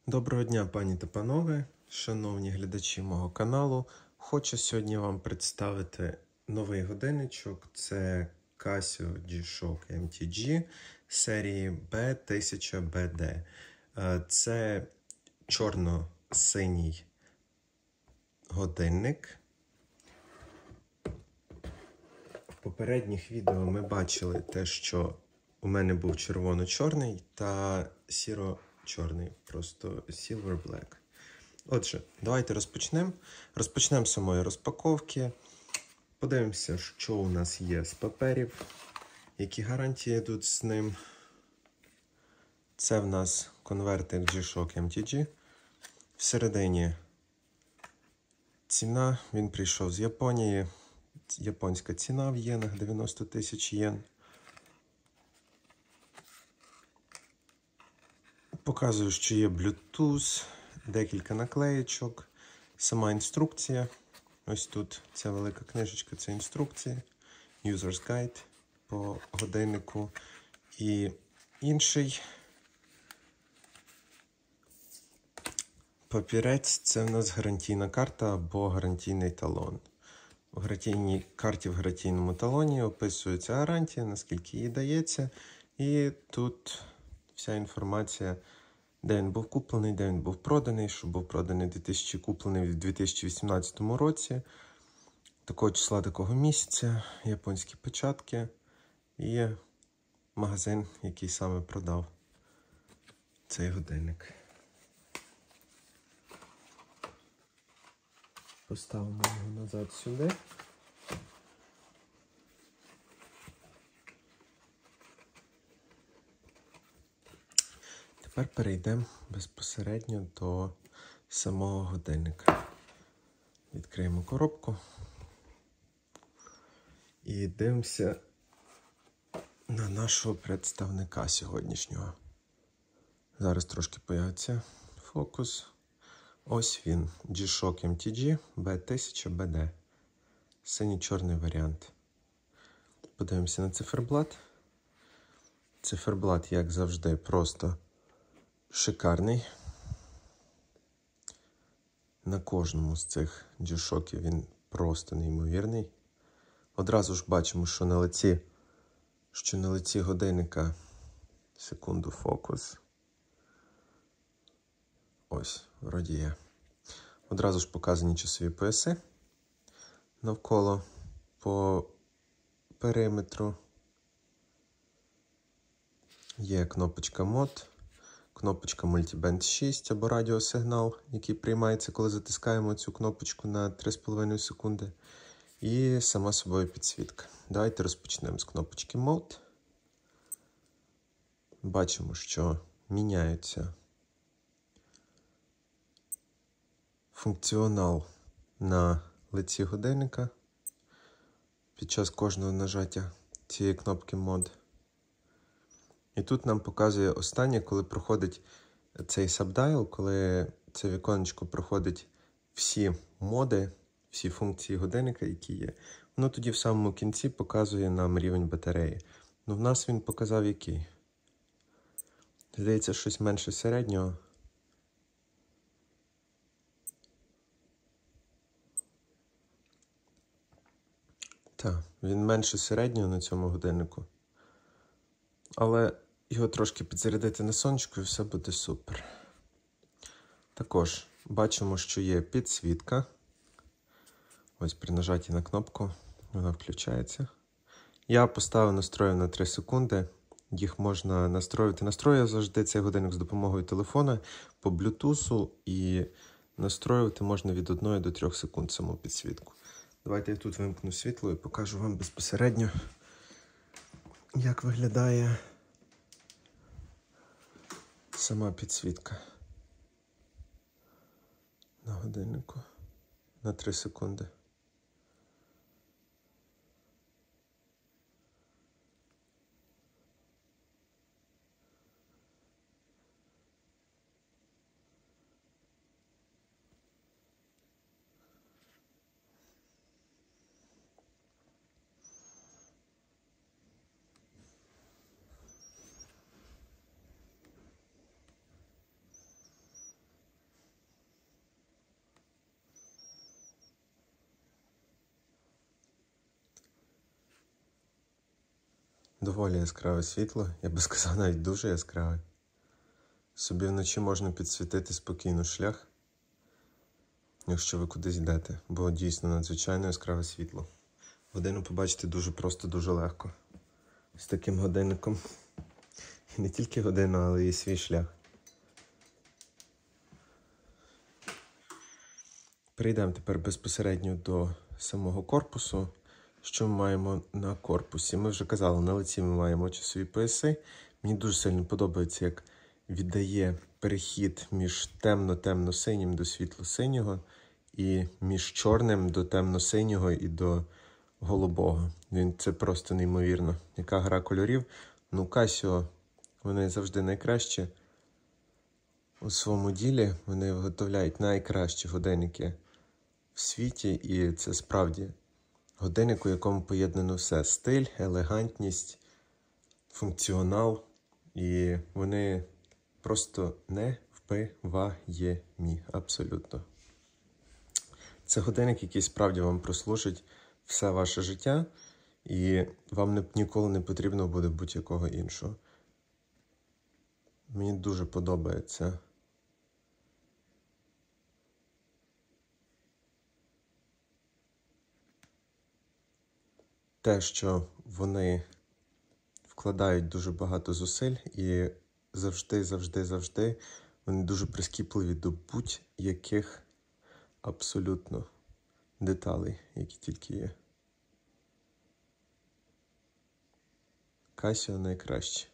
Доброго дня, пані та панове, шановні глядачі мого каналу. Хочу сьогодні вам представити новий годинничок. Це Casio G-Shock MTG серії B1000BD. Це чорно-синій годинник. В попередніх відео ми бачили те, що у мене був червоно-чорний та сіро-чорний, просто Silver Black. Отже, давайте розпочнемо. Розпочнемо з самої розпаковки. Подивимося, що у нас є з паперів, які гарантії йдуть з ним. Це в нас конвертик G-Shock MTG. Всередині ціна, він прийшов з Японії. Японська ціна в єнах 90 тисяч єн. Показую, що є Bluetooth, декілька наклеєчок, сама інструкція. Ось тут ця велика книжечка, це інструкція, User's Guide по годиннику. І інший папірець, це в нас гарантійна карта або гарантійний талон. У гарантійній карті, в гарантійному талоні описується гарантія, наскільки їй дається. І тут вся інформація, де він був куплений, де він був проданий, що був проданий куплений в 2018 році. Такого числа, такого місяця, японські печатки і магазин, який саме продав цей годинник. Поставимо його назад сюди. Тепер перейдемо безпосередньо до самого годинника. Відкриємо коробку і дивимося на нашого представника сьогоднішнього. Зараз трошки появиться фокус. Ось він, G-Shock MTG B1000BD. Синій-чорний варіант. Подивимося на циферблат. Циферблат, як завжди, просто шикарний. На кожному з цих G-Shock'ів він просто неймовірний. Одразу ж бачимо, що на лиці годинника, секунду, фокус. Ось, вроді є. Одразу ж показані часові пояси навколо по периметру. Є кнопочка мод. Кнопочка Multiband 6 або радіосигнал, який приймається, коли затискаємо цю кнопочку на 3,5 секунди. І сама собою підсвітка. Давайте розпочнемо з кнопочки Mode. Бачимо, що міняється функціонал на лиці годинника під час кожного нажаття цієї кнопки Mode. І тут нам показує останнє, коли проходить цей сабдайл, коли це віконечко проходить всі моди, всі функції годинника, які є. Воно тоді в самому кінці показує нам рівень батареї. Ну, в нас він показав який? Здається, щось менше середнього. Так, він менше середнього на цьому годиннику. Але його трошки підзарядити на сонечку і все буде супер. Також бачимо, що є підсвітка. Ось при нажатті на кнопку вона включається. Я поставив настрою на 3 секунди. Їх можна настроювати. Настроюю завжди цей годинник з допомогою телефона по Bluetooth. І настроювати можна від 1 до 3 секунд саму підсвітку. Давайте я тут вимкну світло і покажу вам безпосередньо, як виглядає сама підсвітка на годиннику на 3 секунди. Доволі яскраве світло, я би сказав, навіть дуже яскраве. Собі вночі можна підсвітити спокійно шлях, якщо ви кудись йдете, бо дійсно надзвичайно яскраве світло. Годину побачити дуже просто, дуже легко. З таким годинником. І не тільки годину, але і свій шлях. Перейдемо тепер безпосередньо до самого корпусу. Що ми маємо на корпусі? Ми вже казали, на лиці ми маємо часові пояси. Мені дуже сильно подобається, як віддає перехід між темно-темно-синім до світло-синього і між чорним до темно-синього і до голубого. Це просто неймовірно. Яка гра кольорів. Casio, вони завжди найкращі у своєму ділі. Вони виготовляють найкращі годинники в світі, і це справді годинник, у якому поєднано все. Стиль, елегантність, функціонал. І вони просто невбиваємі. Абсолютно. Це годинник, який справді вам прослужить все ваше життя. І вам ніколи не потрібно буде будь-якого іншого. Мені дуже подобається те, що вони вкладають дуже багато зусиль і завжди вони дуже прискіпливі до будь-яких абсолютно деталей, які тільки є. Casio найкраще.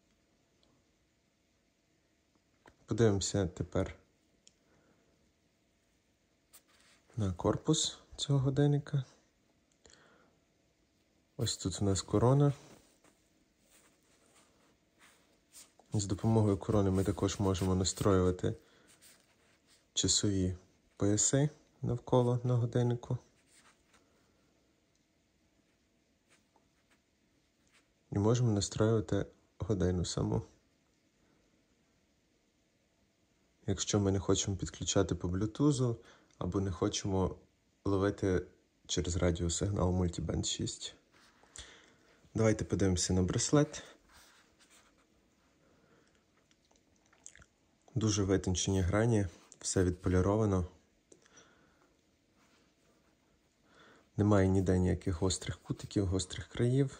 Подивимося тепер на корпус цього годинника. Ось тут у нас корона. З допомогою корони ми також можемо настроювати часові пояси навколо на годиннику. І можемо настроювати годину саму. Якщо ми не хочемо підключати по блютузу, або не хочемо ловити через радіосигнал Multiband 6. Давайте подивимося на браслет. Дуже витончені грані, все відполіровано. Немає ніде ніяких гострих кутиків, гострих країв.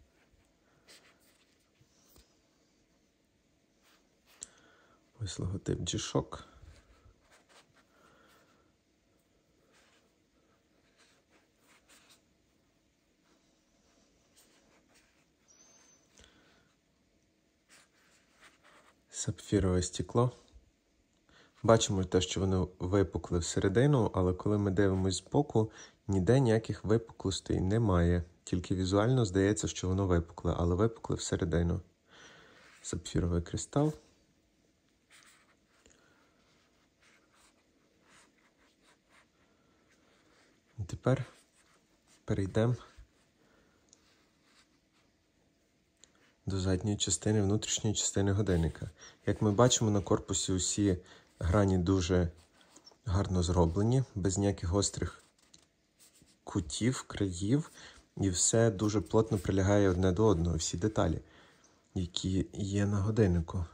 Ось логотип G-Shock. Сапфірове стекло. Бачимо те, що воно випукле всередину, але коли ми дивимося збоку, ніде ніяких випуклостей немає. Тільки візуально здається, що воно випукле, але випукле всередину. Сапфіровий кристал. І тепер перейдемо до задньої частини, внутрішньої частини годинника. Як ми бачимо, на корпусі усі грані дуже гарно зроблені, без ніяких гострих кутів, країв, і все дуже плотно прилягає одне до одного, всі деталі, які є на годиннику.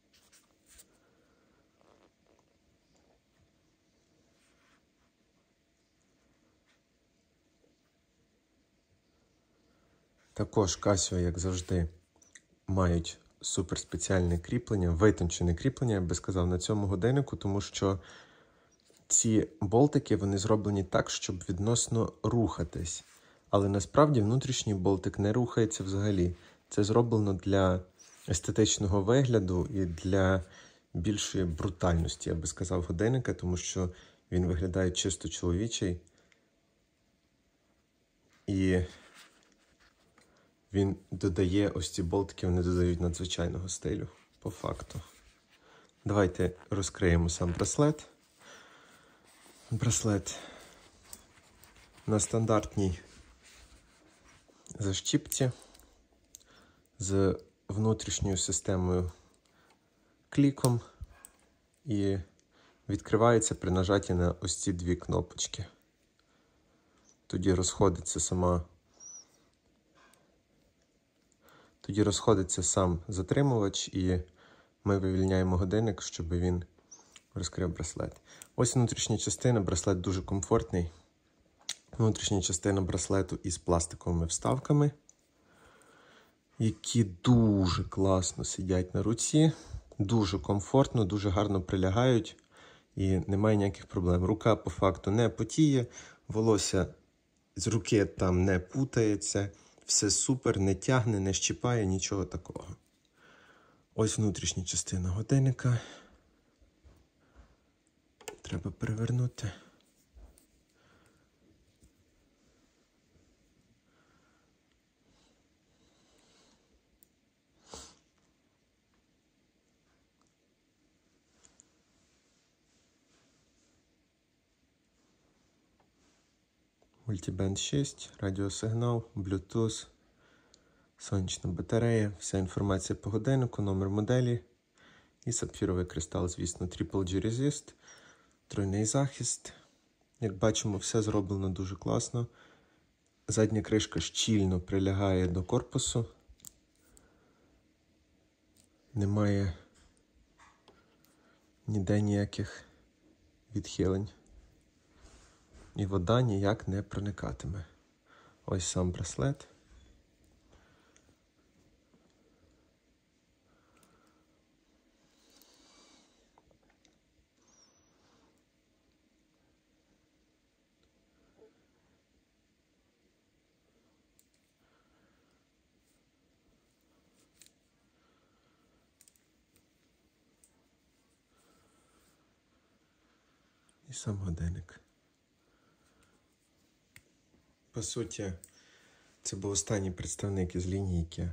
Також Casio, як завжди, мають суперспеціальне кріплення, витончене кріплення, я би сказав, на цьому годиннику, тому що ці болтики, вони зроблені так, щоб відносно рухатись. Але насправді внутрішній болтик не рухається взагалі. Це зроблено для естетичного вигляду і для більшої брутальності, я би сказав, годинника, тому що він виглядає чисто чоловічий. І він додає, ось ці болтики, вони додають надзвичайного стилю, по факту. Давайте розкриємо сам браслет. Браслет на стандартній защіпці з внутрішньою системою кліком і відкривається при нажатті на ось ці дві кнопочки. Тоді розходиться Тоді розходиться сам затримувач і ми вивільняємо годинник, щоб він розкрив браслет. Ось внутрішня частина, браслет дуже комфортний. Внутрішня частина браслету із пластиковими вставками, які дуже класно сидять на руці, дуже комфортно, дуже гарно прилягають і немає ніяких проблем. Рука по факту не потіє, волосся з руки там не путається, все супер, не тягне, не щіпає, нічого такого. Ось внутрішня частина годинника. Треба перевернути. Мультибенд 6, радіосигнал, Bluetooth, сонячна батарея, вся інформація по годиннику, номер моделі і сапфіровий кристал, звісно, Triple G Resist, тройний захист. Як бачимо, все зроблено дуже класно. Задня кришка щільно прилягає до корпусу. Немає ніде ніяких відхилень. І вода ніяк не проникатиме. Ось сам браслет. І сам годинник. По суті, це був останній представник із лінійки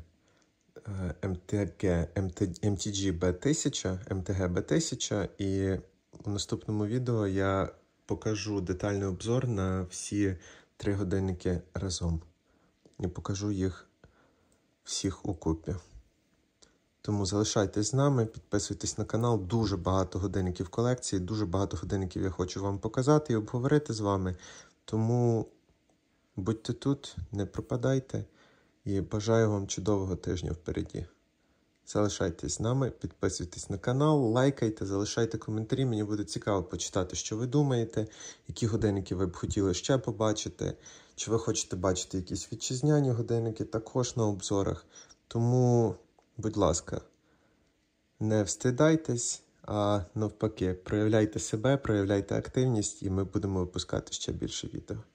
MTG B1000, MTG B1000, і у наступному відео я покажу детальний обзор на всі 3 годинники разом. І покажу їх всіх укупі. Тому залишайтесь з нами, підписуйтесь на канал, дуже багато годинників в колекції, дуже багато годинників я хочу вам показати і обговорити з вами. Тому будьте тут, не пропадайте і бажаю вам чудового тижня впереді. Залишайтесь з нами, підписуйтесь на канал, лайкайте, залишайте коментарі, мені буде цікаво почитати, що ви думаєте, які годинники ви б хотіли ще побачити, чи ви хочете бачити якісь вітчизняні годинники також на обзорах. Тому, будь ласка, не встидайтесь, а навпаки, проявляйте себе, проявляйте активність і ми будемо випускати ще більше відео.